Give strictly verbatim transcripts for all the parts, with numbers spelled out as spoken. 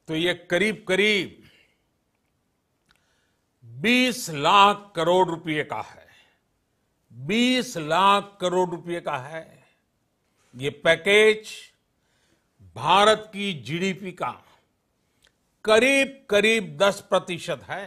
तो ये करीब करीब बीस लाख करोड़ रुपए का है। बीस लाख करोड़ रुपए का है। ये पैकेज भारत की जीडीपी का करीब करीब दस प्रतिशत है।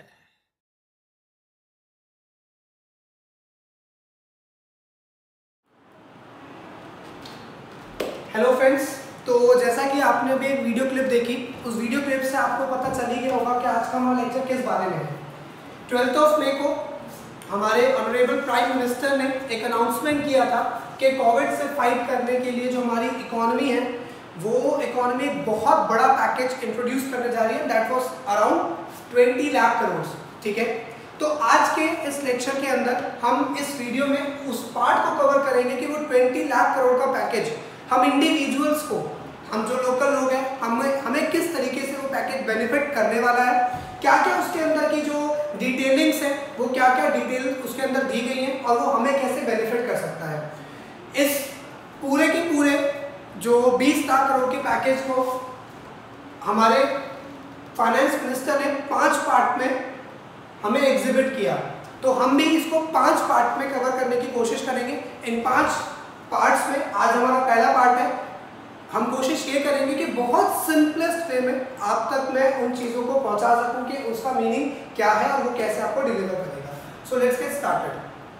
हेलो फ्रेंड्स, तो जैसा कि आपने अभी एक वीडियो क्लिप देखी, उस वीडियो क्लिप से आपको पता चल ही गया होगा कि आज का हमारा लेक्चर किस बारे में है। ट्वेल्थ ऑफ मई को हमारे ऑनरेबल प्राइम मिनिस्टर ने एक अनाउंसमेंट किया था कि कोविड से फाइट करने के लिए जो हमारी इकोनॉमी है, वो इकोनॉमी एक बहुत बड़ा पैकेज इंट्रोड्यूस करने जा रही है। That was around twenty lakh crore. ठीक है, तो आज के इस लेक्चर के अंदर हम इस वीडियो में उस पार्ट को कवर करेंगे कि वो ट्वेंटी लाख करोड़ का पैकेज हम इंडिविजुअल्स को, हम जो लोकल लोग हैं, हमें हमें किस तरीके से वो पैकेज बेनिफिट करने वाला है, क्या क्या उसके अंदर की जो डिटेलिंग्स है, वो क्या क्या डिटेल उसके अंदर दी गई हैं और वो हमें कैसे बेनिफिट कर सकता है। इस पूरे के पूरे जो बीस लाख करोड़ के पैकेज को हमारे फाइनेंस मिनिस्टर ने पांच पार्ट में हमें एग्जिबिट किया, तो हम भी इसको पांच पार्ट में कवर करने की कोशिश करेंगे। इन पांच पार्ट्स में आज हमारा पहला पार्ट है। हम कोशिश ये करेंगे कि बहुत सिंपलेस्ट वे में आप तक मैं उन चीज़ों को पहुंचा सकूं कि उसका मीनिंग क्या है और वो कैसे आपको डिलीवर करेगा। So let's get started.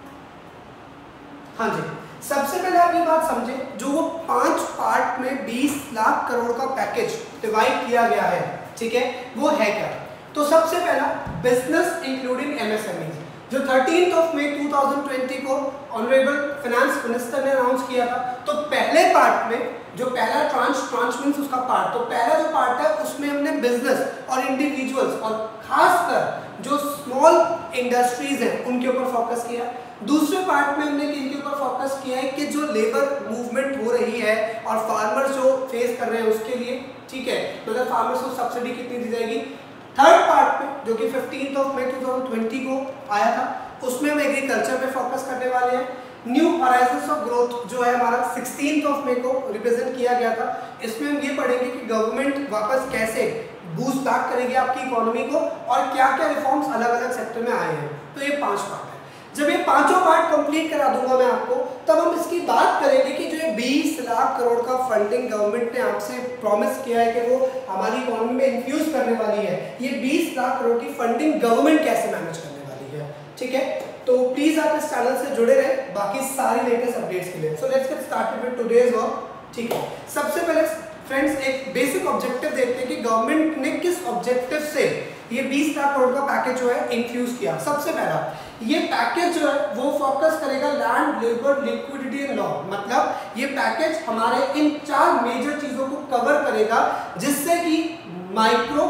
हाँ जी, सबसे पहले आप ये बात समझें, जो वो पांच पार्ट में बीस लाख करोड़ का पैकेज डिवाइड किया गया है, ठीक है, वो है क्या। तो सबसे पहला बिजनेस इंक्लूडिंग एमएसएमई, जो thirteenth of May two thousand twenty को ऑनरेबल फाइनेंस मिनिस्टर ने अनाउंस किया था। तो पहले पार्ट में जो पहला ट्रांच ट्रांच मींस उसका पार्ट, तो पहला जो पार्ट है उसमें हमने बिजनेस और इंडिविजुअल्स और खासकर जो स्मॉल इंडस्ट्रीज हैं उनके ऊपर फोकस किया। दूसरे पार्ट में हमने किनके ऊपर फोकस किया है कि जो लेबर मूवमेंट हो रही है और फार्मर्स जो फेस कर रहे हैं उसके लिए, ठीक है, मतलब फार्मर्स को सब्सिडी कितनी दी जाएगी। थर्ड पार्ट में जो कि fifteenth of May two thousand twenty को आया था, उसमें हम एग्रीकल्चर पे फोकस करने वाले हैं। न्यू हॉराइजन्स ऑफ ग्रोथ जो है हमारा सिक्सटीन्थ ऑफ मई को रिप्रेजेंट किया गया था, इसमें हम ये पढ़ेंगे कि गवर्नमेंट वापस कैसे बूस्ट बैक करेगी आपकी इकोनॉमी को और क्या क्या रिफॉर्म्स अलग अलग सेक्टर में आए हैं। तो ये पांच पार्ट है। जब ये पांचों पार्ट कंप्लीट करा दूंगा मैं आपको, तब हम इसकी बात करेंगे कि जो ये बीस लाख करोड़ का फंडिंग गवर्नमेंट ने आपसे प्रॉमिस किया है कि वो हमारी इकोनॉमी में इन्फ्यूज करने वाली है, ये बीस लाख करोड़ की फंडिंग गवर्नमेंट कैसे मैनेज करने वाली है। ठीक है, तो प्लीज आप इस चैनल से जुड़े रहे बाकी सारी लेटेस्ट अपडेट्स के लिए। So let's get started with today's work. ठीक है, सबसे पहले फ्रेंड्स एक बेसिक ऑब्जेक्टिव देखते हैं कि गवर्नमेंट ने किस ऑब्जेक्टिव से ये बीस लाख करोड़ का पैकेज जो है इंफ्यूज किया। सबसे पहला ये पैकेज जो है वो फोकस करेगा land, labour, liquidity and law, मतलब ये पैकेज हमारे इन चार मेजर चीजों को कवर करेगा जिससे कि micro,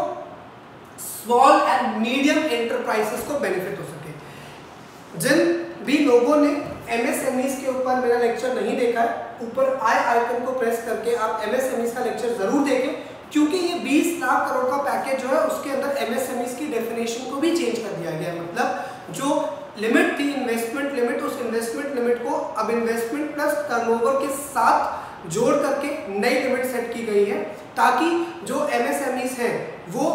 small and medium enterprises को बेनिफिट हो सके। जिन भी लोगों ने एमएसएमईज के ऊपर मेरा लेक्चर नहीं देखा है, ऊपर आई आइकन को प्रेस करके आप एमएसएमईज का लेक्चर जरूर देखें, क्योंकि ये बीस लाख करोड़ का पैकेज जो है उसके अंदर एमएसएमईज की डेफिनेशन को भी चेंज कर दिया गया है। मतलब जो लिमिट थी इन्वेस्टमेंट लिमिट, उस इन्वेस्टमेंट लिमिट को अब इन्वेस्टमेंट प्लस टर्नओवर के साथ जोड़ करके नई लिमिट सेट की गई है, ताकि जो एमएसएमईज हैं वो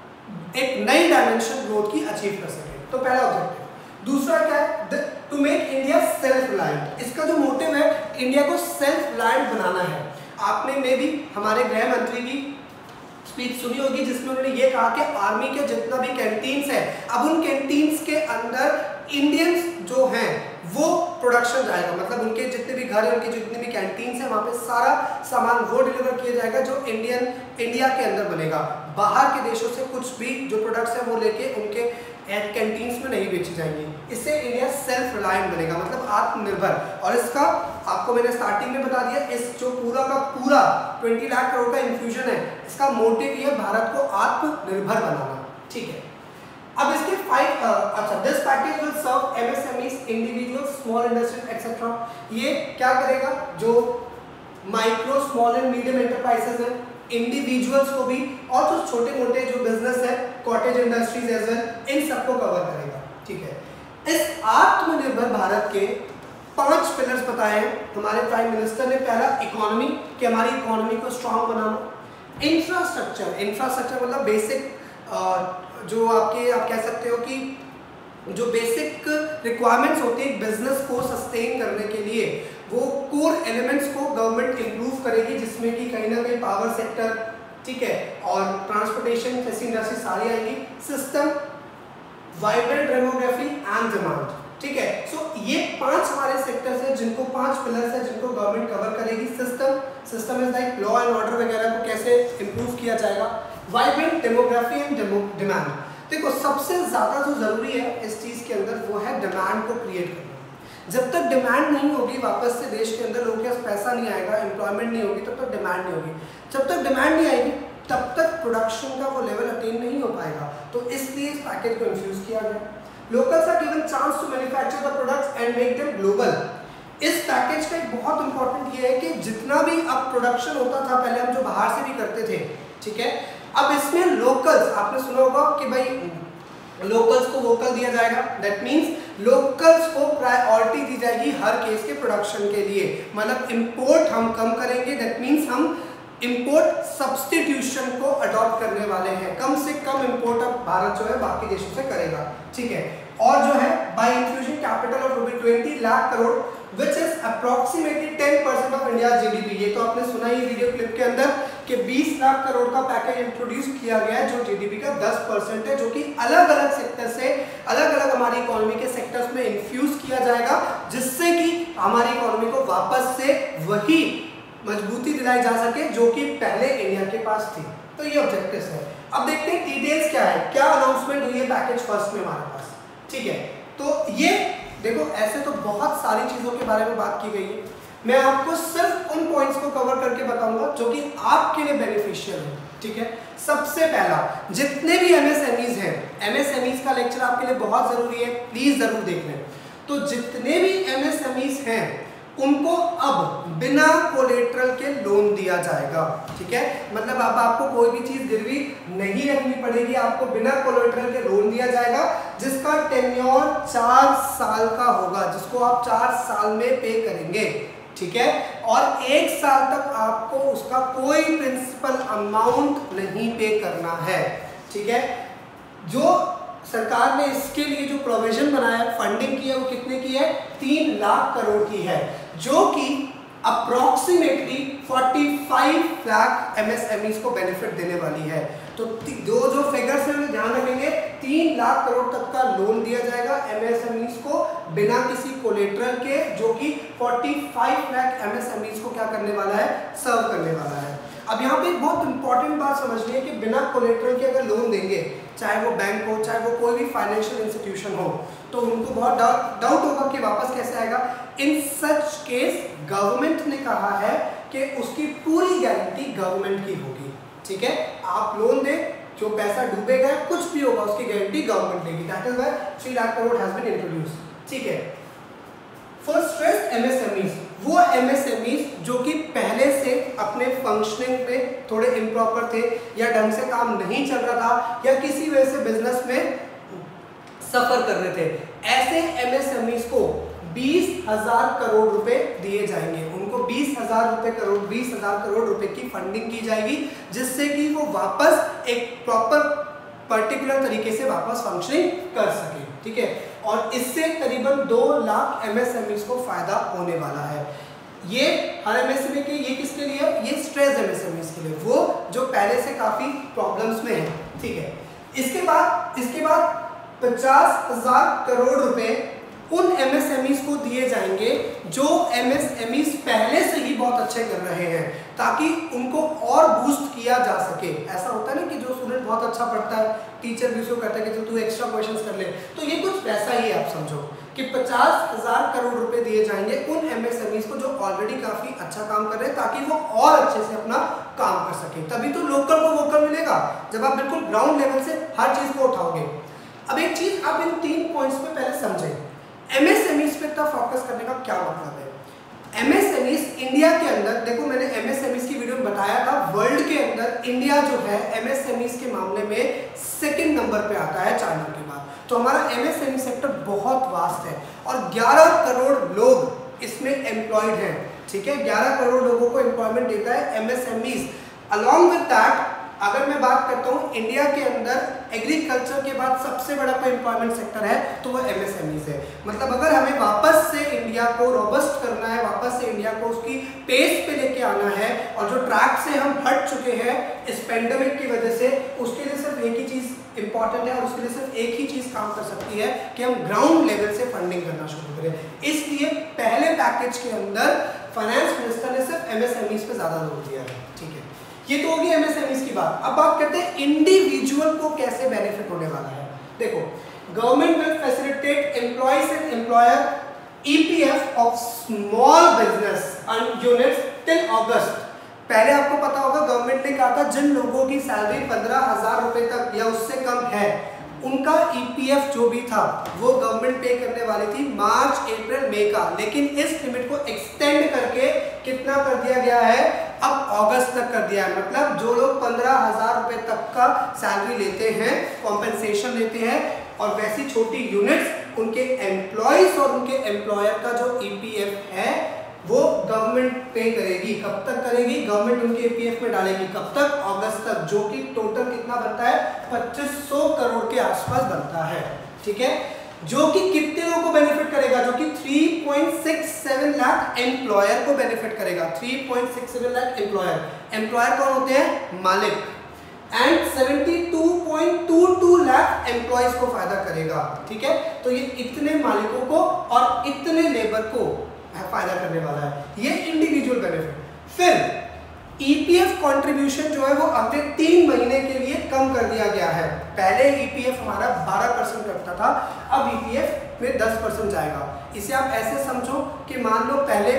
एक नई डायमेंशन ग्रोथ की अचीव कर सके। तो पहला ऑब्जेक्टिव। दूसरा क्या है, to make India self reliant. इसका जो मोटिव है इंडिया को सेल्फ रिलायंट बनाना है। आपने मे भी हमारे गृह मंत्री की स्पीच सुनी होगी जिसमें उन्होंने ये कहा कि आर्मी के जितना भी कैंटीन्स है, अब उन कैंटीन्स के अंदर इंडियंस जो हैं वो प्रोडक्शन जाएगा, मतलब उनके जितने भी घर हैं, उनके जितने भी कैंटीन्स हैं, वहाँ पे सारा सामान वो डिलीवर किया जाएगा जो इंडियन इंडिया के अंदर बनेगा। बाहर के देशों से कुछ भी जो प्रोडक्ट्स हैं वो लेके उनके कैंटीन्स में नहीं बेची जाएंगी। इससे इंडिया सेल्फ रिलायंट बनेगा, मतलब आत्मनिर्भर। और इसका आपको मैंने स्टार्टिंग में बता दिया, इस जो पूरा का पूरा बीस लाख करोड़ का इन्फ्यूजन है, इसका मोटिव ये भारत को आत्मनिर्भर बनाना। ठीक है, अब इसके फाइव अच्छा this package will serve MSMEs, individuals, small industries etcetera. ये क्या करेगा, जो micro, small and medium enterprises हैं, इंडिविजुअल्स को भी, और जो छोटे मोटे जो बिजनेस है, कॉटेज इंडस्ट्रीज एज वेल, इन सबको कवर करेगा। ठीक है, इस आत्मनिर्भर भारत के पांच पिलर्स बताए हैं हमारे प्राइम मिनिस्टर ने। पहला इकोनॉमी, कि हमारी इकोनॉमी को स्ट्रांग बनाना। इंफ्रास्ट्रक्चर, इंफ्रास्ट्रक्चर मतलब बेसिक, जो आपके आप कह सकते हो कि जो बेसिक रिक्वायरमेंट्स होती है बिजनेस को सस्टेन करने के लिए, वो कोर एलिमेंट्स को गवर्नमेंट इंप्रूव करेगी, जिसमें कि कहीं ना कहीं पावर सेक्टर, ठीक है, और ट्रांसपोर्टेशन जैसी इंडस्ट्री सारी आएंगी। System, vibrant demography and demand, ठीक है। सो ये पांच हमारे सेक्टर्स हैं जिनको, पांच पिलर्स हैं जिनको गवर्नमेंट कवर करेगी। System, system is like law and order वगैरह को कैसे इंप्रूव किया जाएगा। वाइब्रेंट डेमोग्राफी एंड डिमांड, देखो सबसे ज्यादा जो जरूरी है इस चीज के अंदर वो है डिमांड को क्रिएट करना। जब तक डिमांड नहीं होगी, वापस से देश के अंदर लोगों के पास पैसा नहीं आएगा, एम्प्लॉयमेंट नहीं होगी, तब तक डिमांड नहीं होगी। जब तक डिमांड नहीं आएगी तब तक प्रोडक्शन का वो लेवल अटेन नहीं हो पाएगा। तो इसलिए इस पैकेज को इंफ्यूज किया गया। Locals are given chance to manufacture the products and make them global. इस पैकेज का एक बहुत इंपॉर्टेंट ये है कि जितना भी अब प्रोडक्शन होता था पहले, हम जो बाहर से भी करते थे, ठीक है, अब इसमें लोकल्स, आपने सुना होगा कि भाई लोकल्स को वोकल दिया जाएगा। दैट मींस लोकल्स को प्रायोरिटी दी जाएगी हर केस के प्रोडक्शन के लिए। मतलब इंपोर्ट हम कम करेंगे, दैट मींस हम इंपोर्ट सब्स्टिट्यूशन को अडॉप्ट करने वाले हैं। कम से कम इंपोर्ट अब भारत जो है बाकी देशों से करेगा, ठीक है। और जो है by infusion capital of rupees twenty lakh crore which is approximately ten percent of India GDP. ये तो आपने सुना ही वीडियो क्लिप के अंदर कि बीस लाख करोड़ का पैकेज इंट्रोड्यूस किया गया है जो जीडीपी का दस परसेंट है, जो कि अलग अलग सेक्टर से, अलग अलग हमारी इकोनॉमी के सेक्टर्स में इन्फ्यूज किया जाएगा, जिससे कि हमारी इकोनॉमी को वापस से वही मजबूती दिलाई जा सके जो कि पहले इंडिया के पास थी। तो ये ऑब्जेक्टिव्स है। अब देखते हैं डिटेल्स क्या है, क्या अनाउंसमेंट हुई है पैकेज फर्स्ट में हमारे पास, ठीक है। तो ये देखो, ऐसे तो बहुत सारी चीजों के बारे में बात की गई है, मैं आपको सिर्फ उन पॉइंट्स को कवर करके बताऊंगा जो कि आपके लिए बेनिफिशियल है, ठीक है। सबसे पहला, जितने भी एमएसएमईज हैं, एमएसएमईज का लेक्चर आपके लिए बहुत जरूरी है, प्लीज जरूर देख लें। तो जितने भी एमएसएमईज हैं उनको अब बिना कोलेटरल के लोन दिया जाएगा, ठीक है। मतलब अब आपको कोई भी चीज गिरवी नहीं रखनी पड़ेगी, आपको बिना कोलेटरल के लोन दिया जाएगा, जिसका टेन्योर चार साल का होगा, जिसको आप चार साल में पे करेंगे, ठीक है। और एक साल तक आपको उसका कोई प्रिंसिपल अमाउंट नहीं पे करना है, ठीक है। जो सरकार ने इसके लिए जो प्रोविजन बनाया, फंडिंग की है, वो कितने की है, तीन लाख करोड़ की है, जो कि अप्रोक्सीमेटली पैंतालीस लाख एमएसएमईज को बेनिफिट देने वाली है। तो जो जो फिगर्स हैं ध्यान रखेंगे, तीन लाख करोड़ तक का लोन दिया जाएगा एमएसएमईज को बिना किसी कोलेटरल के, जो कि पैंतालीस लाख एमएसएमईज को क्या करने वाला है, सर्व करने वाला है। अब यहाँ पे एक बहुत इंपॉर्टेंट बात समझनी है कि बिना कोलेटरल के अगर लोन देंगे, चाहे वो बैंक हो, चाहे वो कोई भी फाइनेंशियल इंस्टीट्यूशन हो, तो उनको बहुत डाउट होगा कि वापस कैसे आएगा। इन सच केस गवर्नमेंट ने कहा है कि उसकी पूरी गारंटी गवर्नमेंट की होगी, ठीक है। आप लोन दे, जो पैसा डूबेगा कुछ भी होगा उसकी गारंटी गवर्नमेंट लेगी। That is why three lakh crore has been introduced, ठीक है। फॉर स्ट्रेस्ड एमएसएमईज, वो एमएसएमईज जो कि पहले से अपने फंक्शनिंग पे थोड़े इम्प्रॉपर थे, या ढंग से काम नहीं चल रहा था, या किसी वजह से बिजनेस में सफर कर रहे थे, ऐसे एमएसएमईज को बीस हजार करोड़ रुपए दिए जाएंगे। उनको बीस हजार रुपए करोड़ बीस हजार करोड़ रुपए की फंडिंग की जाएगी, जिससे कि वो वापस एक प्रॉपर पर्टिकुलर तरीके से वापस फंक्शनिंग कर सके, ठीक है। और इससे करीबन दो लाख एमएसएमईज को फायदा होने वाला है। ये हर एमएसएमई के, ये किसके लिए, ये स्ट्रेस एमएसएमईज के लिए, वो जो पहले से काफी प्रॉब्लम्स में है, ठीक है। इसके बाद इसके बाद पचास हजार करोड़ रुपए उन एमएसएमईज को दिए जाएंगे जो एमएसएमईज पहले से ही बहुत अच्छे कर रहे हैं, ताकि उनको और बूस्ट किया जा सके। ऐसा होता है ना कि जो स्टूडेंट बहुत अच्छा पढ़ता है, टीचर भी उसको कहता है कि तू एक्स्ट्रा क्वेश्चंस कर ले, तो ये कुछ वैसा ही आप समझो कि पचास हजार करोड़ रुपए दिए जाएंगे उन एमएसएमईज को जो ऑलरेडी काफी अच्छा काम कर रहे हैं, ताकि वो और अच्छे से अपना काम कर सके। तभी तो लोकल को वोकल मिलेगा, जब आप बिल्कुल ग्राउंड लेवल से हर चीज को उठाओगे। अब एक चीज आप इन तीन पॉइंट्स में पहले समझें, एमएसएमईज पे इतना फोकस करने का क्या मतलब है। एमएसएमईज इंडिया के अंदर, देखो मैंने एमएसएमईज की वीडियो में बताया था, वर्ल्ड के अंदर इंडिया जो है एमएसएमईज के मामले में सेकंड नंबर पे आता है चाइना के बाद। तो हमारा एमएसएमई सेक्टर बहुत वास्ट है और ग्यारह करोड़ लोग इसमें एम्प्लॉयड हैं, ठीक है। ग्यारह करोड़ लोगों को एम्प्लॉयमेंट देता है एमएसएमईज। अलॉन्ग विद दैट अगर मैं बात करता हूँ इंडिया के अंदर एग्रीकल्चर के बाद सबसे बड़ा कोई एम्प्लॉयमेंट सेक्टर है तो वो एमएसएमई है। मतलब अगर हमें वापस से इंडिया को रोबस्ट करना है, वापस से इंडिया को उसकी पेस पे लेके आना है और जो ट्रैक से हम हट चुके हैं इस पेंडेमिक की वजह से, उसके लिए सिर्फ एक ही चीज इंपॉर्टेंट है और उसके लिए सिर्फ एक ही चीज काम कर सकती है कि हम ग्राउंड लेवल से फंडिंग करना शुरू करें। इसलिए पहले पैकेज के अंदर फाइनेंस मिनिस्टर ने सिर्फ एमएसएमई पे ज्यादा जोर दिया है। ठीक है, ये तो होगी एमएसएमई की बात। अब बात करते हैं इंडिविजुअल को कैसे बेनिफिट होने वाला है। देखो, government will facilitate employees and employer EPF of small business units till August. पहले आपको पता होगा गवर्नमेंट ने कहा था जिन लोगों की सैलरी पंद्रह हजार रुपए तक या उससे कम है उनका ईपीएफ जो भी था वो गवर्नमेंट पे करने वाली थी मार्च अप्रैल मई का, लेकिन इस लिमिट को एक्सटेंड करके कितना कर दिया गया है, अब अगस्त तक कर दिया है। मतलब जो लोग पंद्रह हजार रुपए तक का सैलरी लेते हैं, कॉम्पेंसेशन लेते हैं, और वैसी छोटी यूनिट्स उनके एम्प्लॉयज और उनके एम्प्लॉयर का जो ईपीएफ है वो गवर्नमेंट पे करेगी। कब तक करेगी? गवर्नमेंट उनके ईपीएफ में डालेगी। कब तक? अगस्त तक, जो कि टोटल कितना बनता है, पच्चीस सौ करोड़ के आसपास बनता है। ठीक है, जो कि कितने लोगों को बेनिफिट करेगा? जो कि तीन पॉइंट छह सात लाख एम्प्लॉयर को बेनिफिट करेगा। तीन पॉइंट छह सात लाख एम्प्लॉयर। एम्प्लॉयर कौन होते हैं? मालिक। एंड बहत्तर पॉइंट दो दो लाख एम्प्लॉयज को फायदा करेगा। ठीक है, तो ये इतने मालिकों को और इतने लेबर को फायदा करने वाला है, ये इंडिविजुअल बेनिफिट। फिर ईपीएफ कंट्रीब्यूशन जो है वो अगले तीन महीने के लिए कम कर दिया गया है। पहले ईपीएफ हमारा बारह परसेंट रखता था, अब ईपीएफ में दस परसेंट जाएगा। इसे आप ऐसे समझो कि मान लो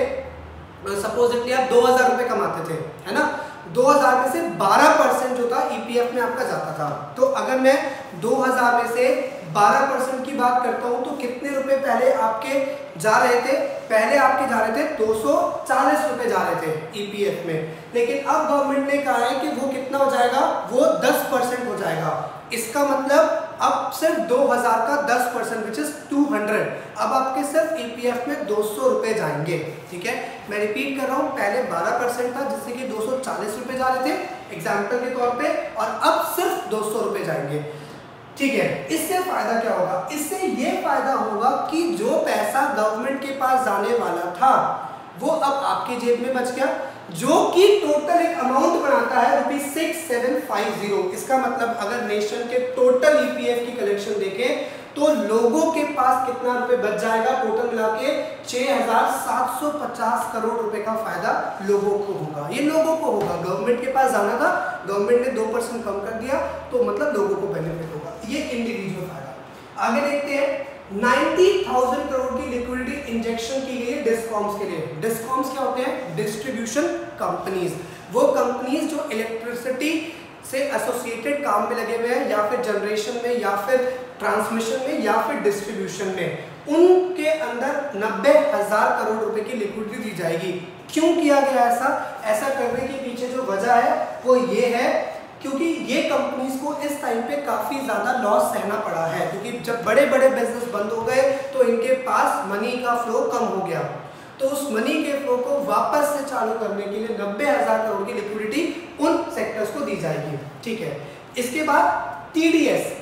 पहले सपोजिटली आप दो हजार रुपए कमाते थे, है ना, दो हजार में से बारह परसेंट जो था ईपीएफ में आपका जाता था। तो अगर मैं दो हजार में से बारह परसेंट की बात करता हूं तो कितने रुपए पहले आपके जा रहे थे? पहले आपके जा रहे थे दो सौ चालीस रुपए जा रहे थे ईपीएफ में, लेकिन अब गवर्नमेंट ने कहा है कि वो कितना हो जाएगा, वो दस परसेंट हो जाएगा। इसका मतलब अब सिर्फ दो हजार का दस परसेंट विच इज दो सौ। अब आपके सिर्फ ईपीएफ में दो सौ रुपए जाएंगे। ठीक है, मैं रिपीट कर रहा हूं, पहले बारह परसेंट था जिससे कि दो सौ चालीस रुपए जा रहे थे एग्जाम्पल के तौर पे, और अब सिर्फ दो सौ रुपए जाएंगे। ठीक है, इससे फायदा क्या होगा? इससे ये फायदा होगा कि जो पैसा गवर्नमेंट के पास जाने वाला था वो अब आपके जेब में बच गया, जो कि टोटल एक अमाउंट बनाता है rupees six seven five zero. इसका मतलब अगर नेशन के टोटल ईपीएफ की कलेक्शन देखें तो लोगों के पास कितना रुपए बच जाएगा, टोटल मिला के छह हजार सात सौ पचास करोड़ रुपए का फायदा लोगों को होगा। ये लोगों को होगा, गवर्नमेंट के पास जाना था, गवर्नमेंट ने दो परसेंट कम कर दिया तो मतलब लोगों को बेनिफिट होगा। ये इंडिविजुअल फायदा। आगे देखते हैं, नब्बे हज़ार करोड़ की लिक्विडिटी इंजेक्शन की गई डिस्कॉम्स के लिए। डिस्कॉम्स क्या होते हैं? Distribution companies. वो कंपनीज जो इलेक्ट्रिसिटी से एसोसिएटेड काम में लगे हुए हैं, या फिर जनरेशन में, या फिर ट्रांसमिशन में, या फिर डिस्ट्रीब्यूशन में, उनके अंदर नब्बे हजार करोड़ रुपए की लिक्विडिटी दी जाएगी। क्यों किया गया ऐसा? ऐसा करने के पीछे जो वजह है वो ये है क्योंकि ये कंपनीज को इस टाइम पे काफी ज्यादा लॉस सहना पड़ा है, क्योंकि जब बड़े बड़े बिजनेस बंद हो गए तो इनके पास मनी का फ्लो कम हो गया। तो उस मनी के फ्लो को वापस से चालू करने के लिए नब्बे हजार करोड़ की लिक्विडिटी उन सेक्टर्स को दी जाएगी। ठीक है, इसके बाद TDS,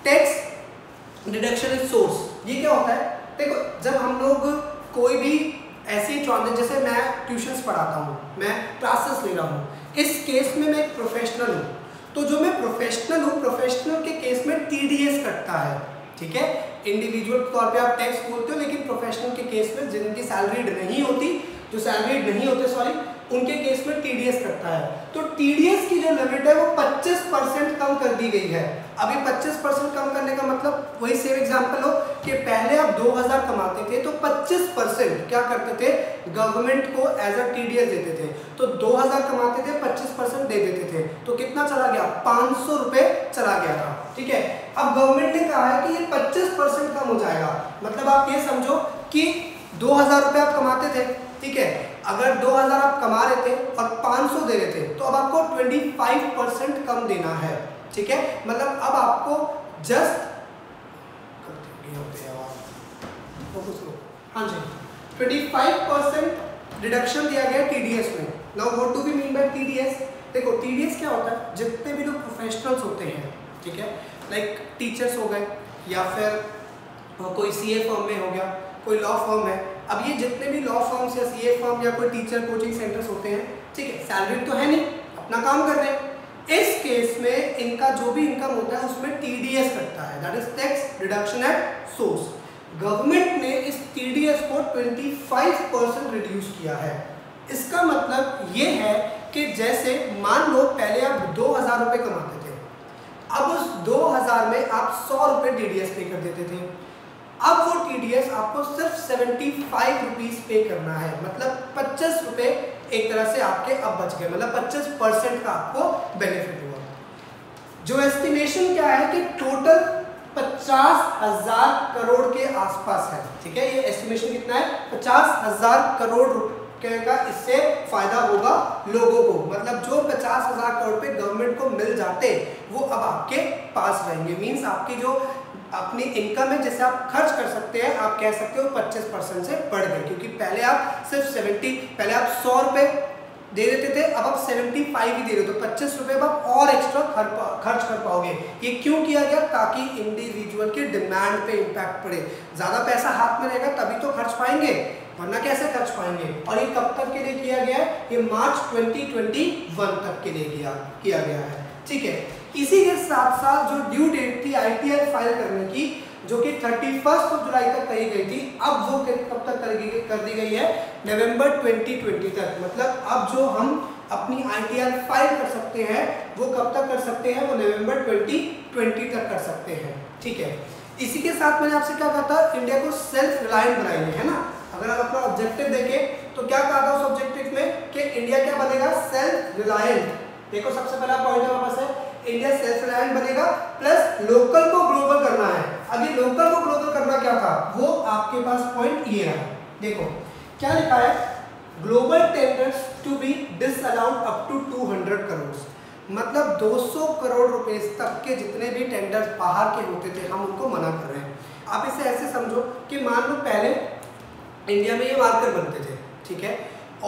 tax deduction in source. ये क्या होता है? देखो, जब हम लोग कोई भी ऐसी ट्रांजेक्शन, जैसे मैं ट्यूशंस पढ़ाता हूँ, मैं क्लासेस ले रहा हूँ, इस केस में मैं एक प्रोफेशनल हूँ, तो जो मैं प्रोफेशनल हूँ, प्रोफेशनल के केस में टीडीएस कटता है। ठीक है, इंडिविजुअल तौर पे आप टैक्स बोलते हो, लेकिन प्रोफेशनल के केस में जिनकी सैलरीड नहीं होती, जो सैलरीड नहीं होते सॉरी, उनके केस में टीडीएस कटता है। तो टीडीएस की जो लिमिट है वो पच्चीस परसेंट कम कर दी गई है। अभी पच्चीस परसेंट कम करने का मतलब वही सेम एग्जांपल हो कि पहले आप दो हजार कमाते थे तो पच्चीस परसेंट क्या करते थे, गवर्नमेंट को एज अ टीडीएस देते थे। तो दो हजार कमाते थे, पच्चीस परसेंट दे देते थे, तो कितना चला गया, पाँच सौ रुपए चला गया था। ठीक है, अब गवर्नमेंट ने कहा है कि ये पच्चीस परसेंट कम हो जाएगा। मतलब आप ये समझो कि दो हजार रुपए आप कमाते थे, ठीक है, अगर दो हजार आप कमा रहे थे और पाँच सौ दे रहे थे, तो अब आपको पच्चीस परसेंट कम देना है। ठीक है, मतलब अब आपको जस्ट हाँ जी पच्चीस परसेंट डिडक्शन दिया गया टीडीएस में। Now what do we mean by TDS? देखो टीडीएस क्या होता है, जितने भी लोग प्रोफेशनल्स होते हैं, ठीक है, लाइक टीचर्स हो गए या फिर कोई सीए फर्म में हो गया, कोई लॉ फर्म है, अब ये जितने भी लॉ फर्म्स या सीए फर्म या कोई टीचर कोचिंग सेंटर्स होते हैं, ठीक है, सैलरी तो है नहीं, अपना काम कर रहे हैं, इस केस में इनका जो भी इनकम होता है उसमें टीडीएस कटता है, that is tax deduction at source. Government ने इस टीडीएस को पच्चीस परसेंट रिड्यूस किया है। इसका मतलब ये है कि जैसे मान लो पहले आप दो हजार रुपये कमाते थे, अब उस दो हजार में आप सौ रुपये टीडीएस पे कर देते थे, अब वो टीडीएस आपको सिर्फ सेवेंटी फाइव रुपीज पे करना है, मतलब पच्चीस रुपए एक तरह से आपके अब बच गए, मतलब पच्चीस परसेंट का आपको बेनिफिट हुआ। जो एस्टिमेशन क्या है कि टोटल पचास हजार करोड़ के आसपास है, ठीक है, ये एस्टिमेशन कितना है, पचास हजार करोड़ रुपए का इससे फायदा होगा लोगों को, मतलब जो पचास हजार करोड़ पे गवर्नमेंट को मिल जाते वो अब आपके पास रहेंगे, मींस आपकी जो अपनी इनकम है जैसे आप खर्च कर सकते हैं, आप कह सकते हो पच्चीस परसेंट से बढ़ गए, क्योंकि पहले आप सिर्फ सत्तर, पहले आप सौ रुपए दे देते थे, अब आप पचहत्तर ही दे रहे हो, तो पच्चीस रुपए आप और एक्स्ट्रा खर्च कर पाओगे। ये क्यों किया गया, ताकि इंडिविजुअल के डिमांड पे इम्पैक्ट पड़े, ज्यादा पैसा हाथ में रहेगा तभी तो खर्च पाएंगे, वरना कैसे खर्च पाएंगे। और ये कब तक के लिए किया गया है, ये मार्च दो हज़ार इक्कीस तक के लिए किया किया गया है, ठीक है। इसी के साथ साथ जो ड्यू डेट थी आईटीआर फाइल करने की, जो कि इकतीस जुलाई तक कही गई थी, अब वो कब तक कर दी गई है, नवंबर दो हज़ार बीस तक, मतलब अब जो हम अपनी आईटीआर फाइल कर सकते हैं वो कब तक कर सकते हैं, वो नवंबर दो हज़ार बीस तक कर सकते हैं, ठीक है। इसी के साथ मैंने आपसे क्या कहा था, इंडिया को सेल्फ रिलायंट बनाएंगे, है ना। अगर आप अपना ऑब्जेक्टिव देखें तो क्या कहा था उस ऑब्जेक्टिव में कि इंडिया क्या बनेगा, सेल्फ रिलायंट। देखो सबसे पहला पॉइंट हमारे पास है, इंडिया सेल्फ रिलायंट बनेगा, प्लस लोकल को ग्लोबल करना है। अब ये लोकल को ग्लोबल करना क्या था, वो आपके पास पॉइंट ये रहा, देखो क्या लिखा है, global tenders to be disallowed up to दो सौ करोड़, मतलब दो सौ करोड़ रुपए तक के जितने भी टेंडर्स बाहर के होते थे हम उनको मना कर रहे हैं। आप इसे ऐसे समझो कि मान लो पहले इंडिया में ये मार्कर बनते थे, ठीक है,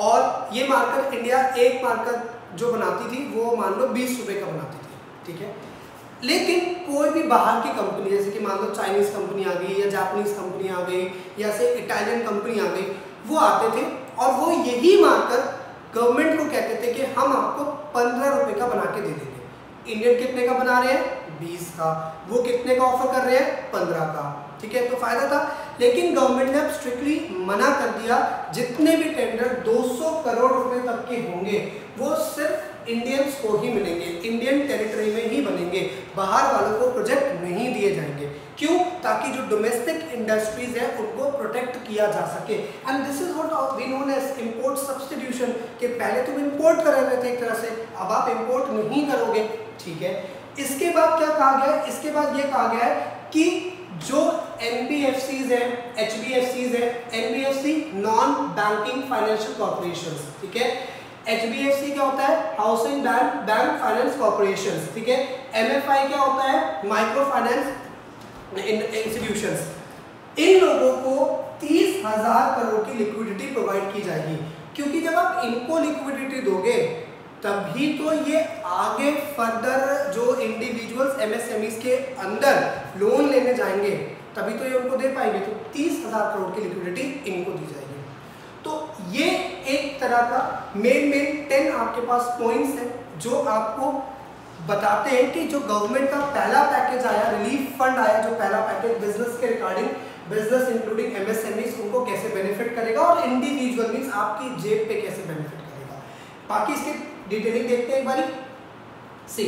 और ये मार्कर इंडिया एक मार्कर जो बनाती थी वो मान लो बीस रुपए का बनाती थी, ठीक है, लेकिन कोई भी बाहर की कंपनी, जैसे कि मान लो चाइनीज कंपनी आ गई या जापानीज कंपनी आ गई या से इटालियन कंपनी आ गई, वो आते थे और वो यही मार्कर गवर्नमेंट को कहते थे कि हम आपको पंद्रह रुपए का बना के दे देंगे। इंडियन कितने का बना रहे हैं, बीस का, वो कितने का ऑफर कर रहे हैं, पंद्रह का, ठीक है, तो फायदा था। लेकिन गवर्नमेंट ने अब स्ट्रिक्टली मना कर दिया, जितने भी टेंडर दो सौ करोड़ रुपए तक के होंगे वो सिर्फ इंडियंस को ही मिलेंगे, इंडियन टेरिटरी में ही बनेंगे, बाहर वालों को प्रोजेक्ट नहीं दिए जाएंगे। क्यों, ताकि जो डोमेस्टिक इंडस्ट्रीज है उनको प्रोटेक्ट किया जा सके। And this is what we known as import substitution, कि पहले तुम इंपोर्ट कर रहे थे एक तरह से, अब आप इंपोर्ट नहीं करोगे, ठीक है। इसके बाद क्या कहा गया है, इसके बाद ये कहा गया है कि जो एनबीएफसीज है, एचबीएफसीज है, NBFC non banking financial corporations, ठीक है, एचबीएफसी क्या होता है, housing bank bank finance corporations, ठीक है, एमएफआई क्या होता है, माइक्रो फाइनेंस इंस्टीट्यूशंस, इन लोगों को तीस हजार करोड़ की लिक्विडिटी प्रोवाइड की जाएगी, क्योंकि जब आप इनको लिक्विडिटी दोगे तभी तो ये आगे फर्दर जो इंडिविजुअल्स एमएसएमईज के अंदर लोन लेने जाएंगे तभी तो ये उनको दे पाएंगे, तो तीस हजार करोड़ की लिक्विडिटी इनको दी जाएगी। तो ये एक तरह का मेन मेन टेन आपके पास पॉइंट्स हैं जो आपको बताते हैं कि जो गवर्नमेंट का पहला पैकेज आया, रिलीफ फंड आया, जो पहला पैकेज बिजनेस के रिगार्डिंग, बिजनेस इंक्लूडिंग एमएसएमईज, उनको कैसे बेनिफिट करेगा और इंडिविजुअल मींस आपकी जेब पे कैसे बेनिफिट करेगा। बाकी इसके डिटेलिंग देखते हैं एक बारी। सी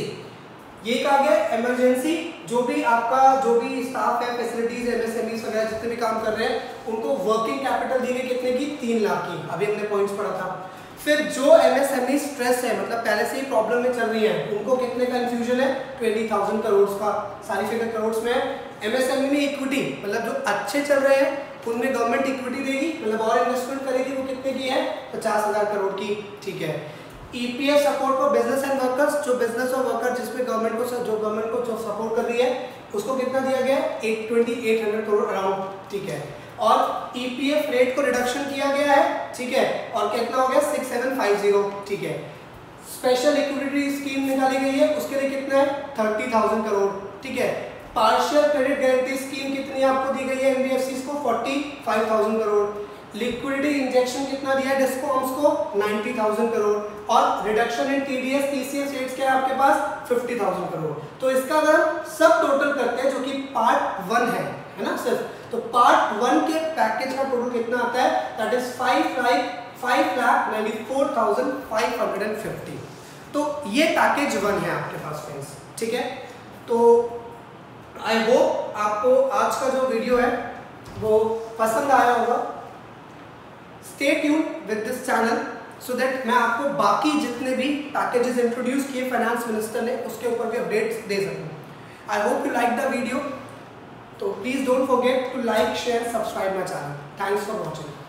ये कहा गया इमरजेंसी, जो भी आपका जो भी स्टाफ है, फैसिलिटीज, एमएसएमईज वगैरह जितने भी काम कर रहे हैं उनको वर्किंग कैपिटल दी गई कितने की, तीन लाख की, अभी हमने पॉइंट्स पढ़ा था। फिर जो एमएसएमई स्ट्रेस है, मतलब पहले से ही प्रॉब्लम में चल रही है, उनको कितने का इन्फ्यूजन है, बीस हज़ार करोड़ का, सारी फिगर करोड़ में है। एमएसएमई में इक्विटी, मतलब जो अच्छे चल रहे हैं उनमें गवर्नमेंट इक्विटी देगी, मतलब और इन्वेस्टमेंट करेगी, वो कितने की है, पचास हजार करोड़ की, ठीक है। EPF support for business and workers, जो बिजनेस और वर्कर जिसमें गवर्नमेंट को जो गवर्नमेंट को जो सपोर्ट कर रही है उसको कितना दिया गया है, eight twenty eight hundred crore around, ठीक है। और ईपीएफ रेट को रिडक्शन किया गया है, ठीक है, और कितना हो गया, सिक्स सेवन फाइव जीरो, ठीक है। स्पेशल लिक्विडिटी स्कीम निकाली गई है, उसके लिए कितना है, थर्टी थाउजेंड करोड़, ठीक है। पार्शियल क्रेडिट गारंटी स्कीम कितनी आपको दी गई है एनबीएफसीज को, forty five thousand crore. Liquidity injection कितना दिया है डिस्कॉम्स को, नाइंटी थाउजेंड करोड़। और reduction in TDS TCS rates क्या है आपके पास, फिफ्टी थाउजेंड करोड़। तो इसका अगर सब टोटल करते हैं जो कि पार्ट वन है है ना सिर्फ, तो पार्ट वन के पैकेज का टोटल कितना आता है, that is five lakh five lakh ninety four thousand five hundred and fifty. तो ये पैकेज वन है आपके पास फ्रेंड्स, ठीक है। तो आई होप आपको आज का जो वीडियो है वो पसंद आया होगा। Stay tune with this channel so that मैं आपको बाकी जितने भी पैकेजेस इंट्रोड्यूस किए फाइनेंस मिनिस्टर ने उसके ऊपर भी अपडेट्स दे सकूं। I hope you like the video, तो please don't forget to like share subscribe my channel. Thanks for watching.